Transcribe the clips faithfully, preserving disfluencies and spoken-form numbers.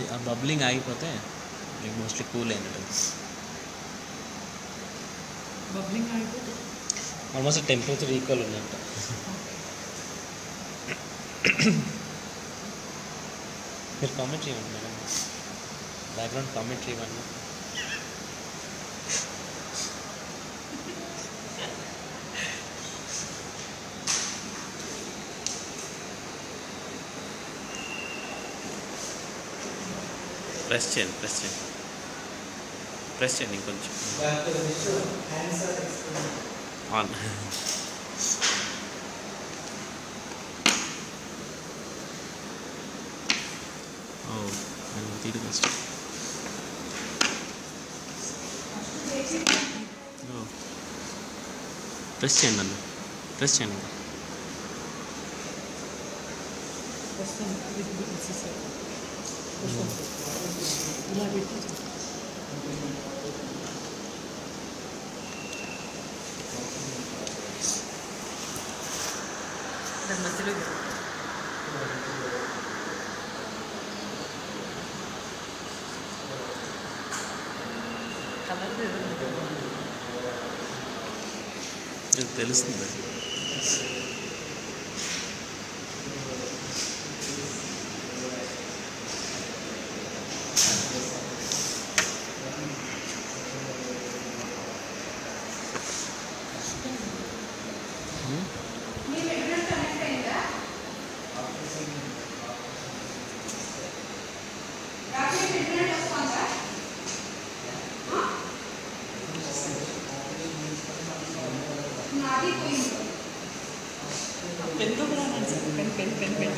అది ఆ బబ్లింగ్ ఆగిపోతే మోస్ట్లీ కూల్ అయింది. బబ్లింగ్ ఆగిపోతే ఆల్మోస్ట్ టెంపరేచర్ ఈక్వల్ ఉందంట. మీరు కామెంట్ ఇవ్వండి మేడం, బ్యాక్గ్రౌండ్ కామెంట్ ఇవ్వండి. ప్రెస్ చేయండి ప్రెస్ చేయండి ప్రెస్ చేయండి ఇంకొంచెం ఆన్. ఓ నేను తీడు కష్టం. ఓ ప్రెస్ చేయండి నన్ను ప్రెస్ చేయండి ఇంకా. ఇలా పెట్టి దాని మధ్యలో కలర్ తెలుస్తుంది. పెన్తో కూడా అన్నాను sir. Pen pen pen pen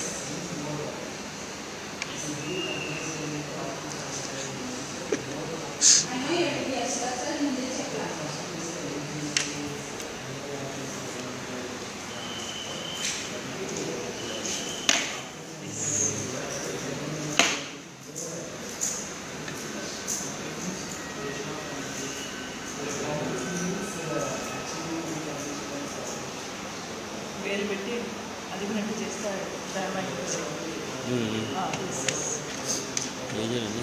వేలు పెట్టి అదిగినట్టు చేస్తారు. లేదండి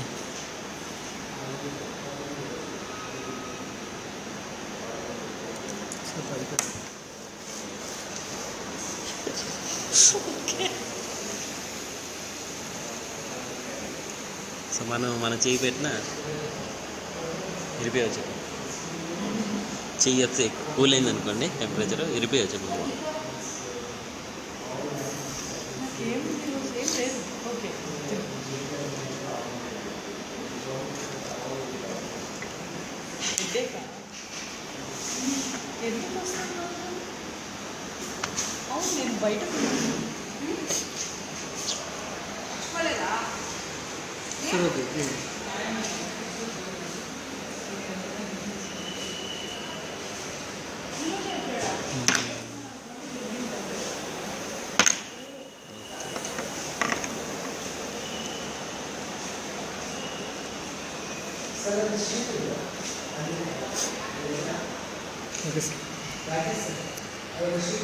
సో మనం మన చెయ్యి పెట్టినా ఇరిపోయవచ్చు. చెయ్యి వస్తే కూల్ అయింది అనుకోండి టెంపరేచర్ ఇరిపోయవచ్చు. ఓకే ఎందుకు వస్తాను? అవును నేను బయట Okay, sir.